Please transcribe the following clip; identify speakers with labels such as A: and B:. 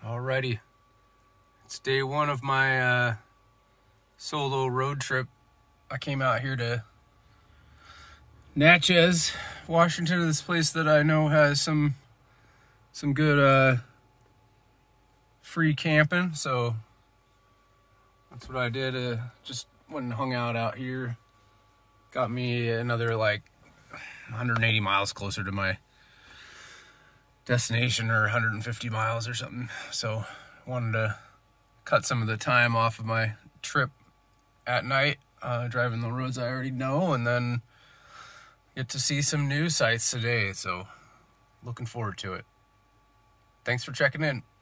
A: Alrighty, it's day one of my solo road trip. I came out here to Natchez, Washington, this place that I know has some good free camping, so that's what I did. Just went and hung out here. Got me another like 180 miles closer to my destination, or 150 miles or something. So wanted to cut some of the time off of my trip at night, driving the roads I already know, and then get to see some new sights today. So looking forward to it. Thanks for checking in.